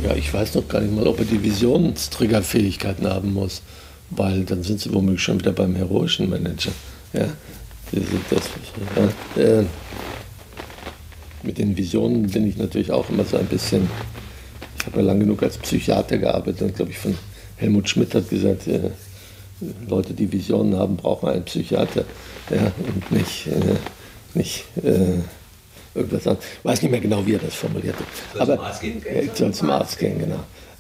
Ja, ich weiß noch gar nicht mal, ob er die Visionstriggerfähigkeiten haben muss, weil dann sind sie womöglich schon wieder beim heroischen Manager. Ja, mit den Visionen bin ich natürlich auch immer so ein bisschen, ich habe ja lang genug als Psychiater gearbeitet und glaube ich von Helmut Schmidt hat gesagt, Leute, die Visionen haben, brauchen einen Psychiater, ja, und nicht irgendwas anderes. Ich weiß nicht mehr genau, wie er das formulierte. Aber soll zum Arzt gehen, genau.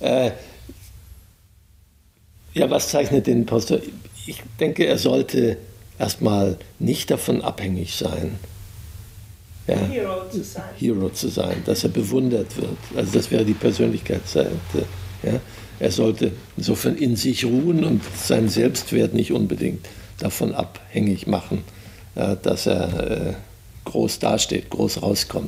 Ja, was zeichnet den Pastor? Ich denke, er sollte erstmal nicht davon abhängig sein, ja, Hero zu sein, dass er bewundert wird. Also das wäre die Persönlichkeitsseite. Ja. Er sollte insofern in sich ruhen und seinen Selbstwert nicht unbedingt davon abhängig machen, ja, dass er groß dasteht, groß rauskommt.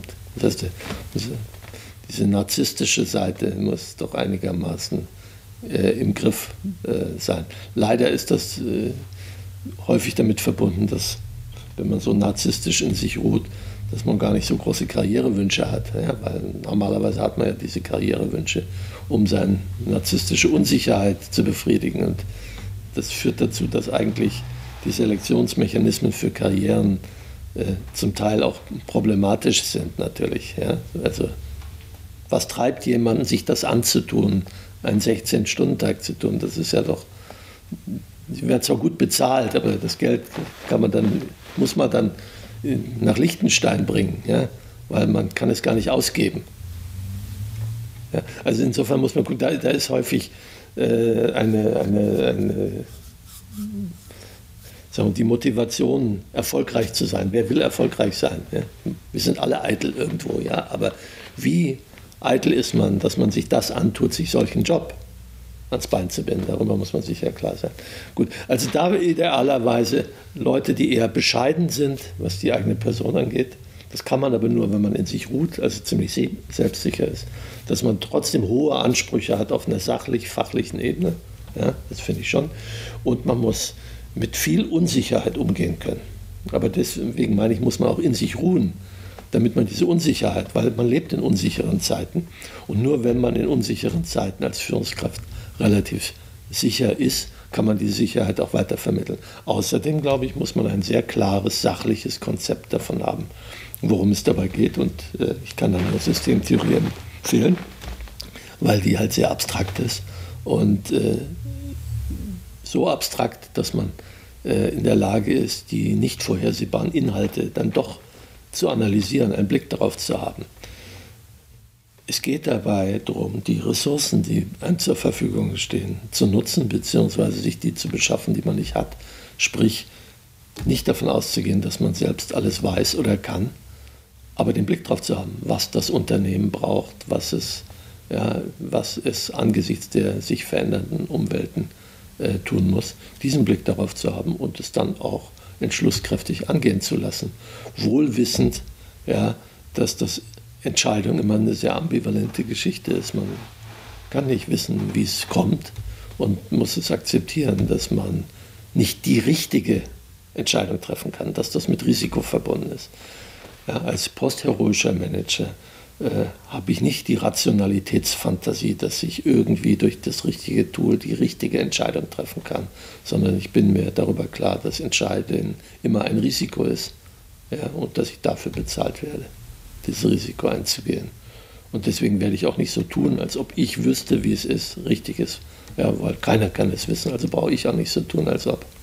Diese narzisstische Seite muss doch einigermaßen im Griff sein. Leider ist das häufig damit verbunden, dass, wenn man so narzisstisch in sich ruht, dass man gar nicht so große Karrierewünsche hat. Ja, weil normalerweise hat man ja diese Karrierewünsche, um seine narzisstische Unsicherheit zu befriedigen. Und das führt dazu, dass eigentlich die Selektionsmechanismen für Karrieren zum Teil auch problematisch sind natürlich. Ja? Also was treibt jemanden, sich das anzutun, einen 16-Stunden-Tag zu tun? Das ist ja doch, sie werden zwar gut bezahlt, aber das Geld muss man dann nach Liechtenstein bringen, ja? Weil man kann es gar nicht ausgeben. Ja? Also insofern muss man gucken, da ist häufig die Motivation, erfolgreich zu sein. Wer will erfolgreich sein? Ja? Wir sind alle eitel irgendwo, ja. Aber wie eitel ist man, dass man sich das antut, sich solchen Job ans Bein zu binden? Darüber muss man sich ja klar sein. Gut, also da idealerweise Leute, die eher bescheiden sind, was die eigene Person angeht. Das kann man aber nur, wenn man in sich ruht, also ziemlich selbstsicher ist. Dass man trotzdem hohe Ansprüche hat auf einer sachlich-fachlichen Ebene. Ja, das finde ich schon. Und man muss mit viel Unsicherheit umgehen können. Aber deswegen meine ich, muss man auch in sich ruhen, damit man diese Unsicherheit, weil man lebt in unsicheren Zeiten und nur wenn man in unsicheren Zeiten als Führungskraft relativ sicher ist, kann man die Sicherheit auch weiter vermitteln. Außerdem, glaube ich, muss man ein sehr klares, sachliches Konzept davon haben, worum es dabei geht. Und ich kann dann nur Systemtheorie empfehlen, weil die halt sehr abstrakt ist und so abstrakt, dass man in der Lage ist, die nicht vorhersehbaren Inhalte dann doch zu analysieren, einen Blick darauf zu haben. Es geht dabei darum, die Ressourcen, die einem zur Verfügung stehen, zu nutzen, beziehungsweise sich die zu beschaffen, die man nicht hat. Sprich, nicht davon auszugehen, dass man selbst alles weiß oder kann, aber den Blick darauf zu haben, was das Unternehmen braucht, was es angesichts der sich verändernden Umwelten tun muss, diesen Blick darauf zu haben und es dann auch entschlusskräftig angehen zu lassen. Wohl wissend, ja, dass das Entscheidung immer eine sehr ambivalente Geschichte ist. Man kann nicht wissen, wie es kommt und muss es akzeptieren, dass man nicht die richtige Entscheidung treffen kann, dass das mit Risiko verbunden ist. Ja, als postheroischer Manager habe ich nicht die Rationalitätsfantasie, dass ich irgendwie durch das richtige Tool die richtige Entscheidung treffen kann, sondern ich bin mir darüber klar, dass Entscheiden immer ein Risiko ist, ja, und dass ich dafür bezahlt werde, dieses Risiko einzugehen. Und deswegen werde ich auch nicht so tun, als ob ich wüsste, wie es ist, richtig ist, ja, weil keiner kann es wissen, also brauche ich auch nicht so tun, als ob.